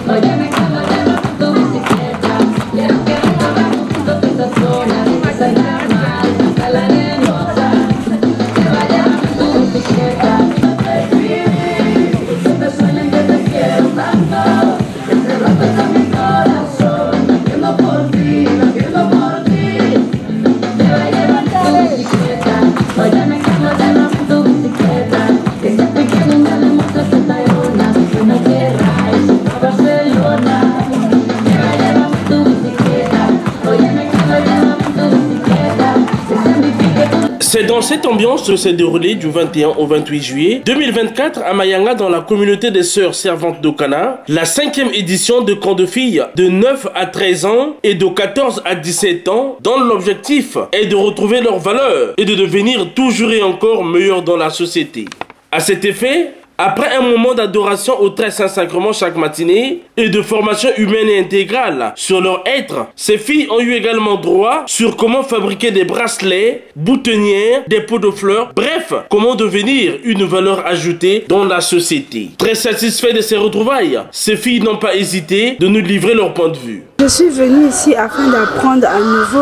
C'est dans cette ambiance que s'est déroulé du 21 au 28 juillet 2024 à Mayanga, dans la communauté des sœurs servantes d'Okana, la 5e édition de camp de filles de 9 à 13 ans et de 14 à 17 ans, dont l'objectif est de retrouver leurs valeurs et de devenir toujours et encore meilleurs dans la société. À cet effet, après un moment d'adoration au très Saint-Sacrement chaque matinée et de formation humaine et intégrale sur leur être, ces filles ont eu également droit sur comment fabriquer des bracelets, boutonnières, des pots de fleurs, bref, comment devenir une valeur ajoutée dans la société. Très satisfait de ces retrouvailles, ces filles n'ont pas hésité de nous livrer leur point de vue. Je suis venue ici afin d'apprendre à nouveau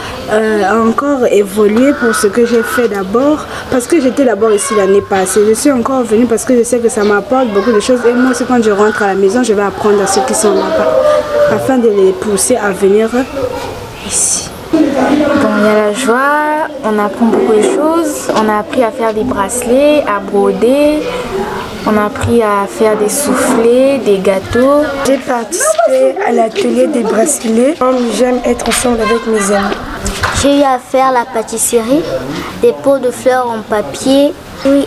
à encore évoluer pour ce que j'ai fait d'abord, parce que j'étais d'abord ici l'année passée. Je suis encore venue parce que je sais que ça m'apporte beaucoup de choses, et moi aussi quand je rentre à la maison, je vais apprendre à ceux qui sont là-bas afin de les pousser à venir ici. Bon, il y a la joie, on apprend beaucoup de choses, on a appris à faire des bracelets, à broder, on a appris à faire des soufflets, des gâteaux. J'ai participé à l'atelier des bracelets. J'aime être ensemble avec mes amis. J'ai eu à faire la pâtisserie, des pots de fleurs en papier. Oui,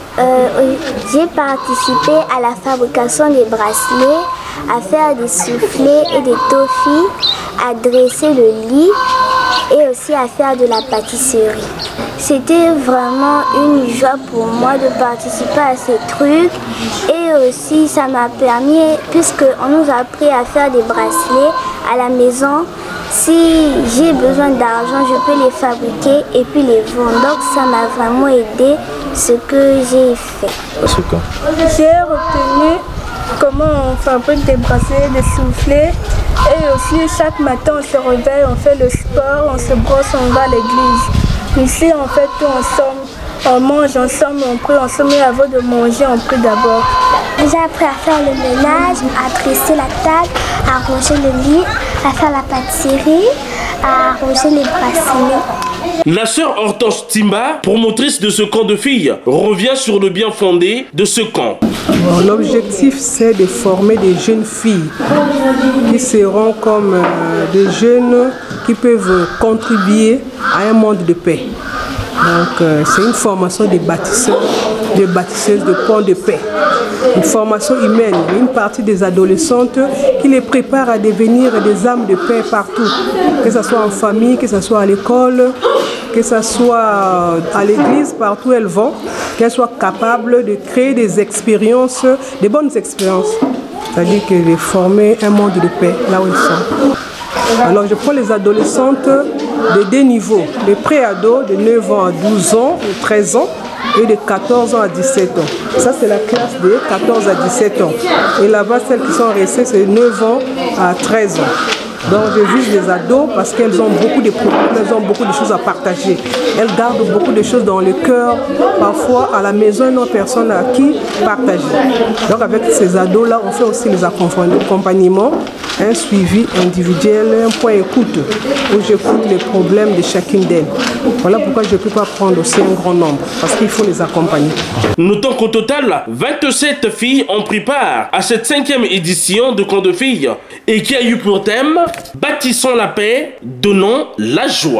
j'ai participé à la fabrication des bracelets, à faire des soufflets et des toffis, à dresser le lit et aussi à faire de la pâtisserie. C'était vraiment une joie pour moi de participer à ces trucs, et aussi ça m'a permis, puisqu'on nous a appris à faire des bracelets à la maison, si j'ai besoin d'argent, je peux les fabriquer et puis les vendre. Donc ça m'a vraiment aidé ce que j'ai fait. J'ai retenu comment on fabrique des bracelets, des soufflets, et aussi chaque matin on se réveille, on fait le sport, on se brosse, on va à l'église. Ici on fait tout ensemble, on mange ensemble, on prie ensemble, mais avant de manger on prie d'abord. J'ai appris à faire le ménage, à dresser la table, à ranger le lit, à faire la pâtisserie, à ranger les bracelets. La sœur Hortense Timba, promotrice de ce camp de filles, revient sur le bien fondé de ce camp. L'objectif, c'est de former des jeunes filles qui seront comme des jeunes qui peuvent contribuer à un monde de paix. Donc, c'est une formation des bâtisseurs, des bâtisseuses de ponts de paix. Une formation humaine, une partie des adolescentes qui les prépare à devenir des âmes de paix partout. Que ce soit en famille, que ce soit à l'école, que ce soit à l'église, partout où elles vont, qu'elles soient capables de créer des expériences, des bonnes expériences. C'est-à-dire que de former un monde de paix là où elles sont. Alors je prends les adolescentes de deux niveaux, les pré-ados de 9 ans à 12 ans, de 13 ans, et de 14 ans à 17 ans. Ça, c'est la classe de 14 à 17 ans. Et là-bas, celles qui sont restées, c'est 9 ans à 13 ans. Donc, je vise les ados parce qu'elles ont beaucoup de problèmes, elles ont beaucoup de choses à partager. Elles gardent beaucoup de choses dans le cœur. Parfois, à la maison, elles n'ont personne à qui partager. Donc, avec ces ados-là, on fait aussi les accompagnements, un suivi individuel, un point écoute, où j'écoute les problèmes de chacune d'elles. Voilà pourquoi je ne peux pas prendre aussi un grand nombre, parce qu'il faut les accompagner. Notons qu'au total, 27 filles ont pris part à cette 5e édition de camp de filles et qui a eu pour thème « Bâtissons la paix, donnons la joie ».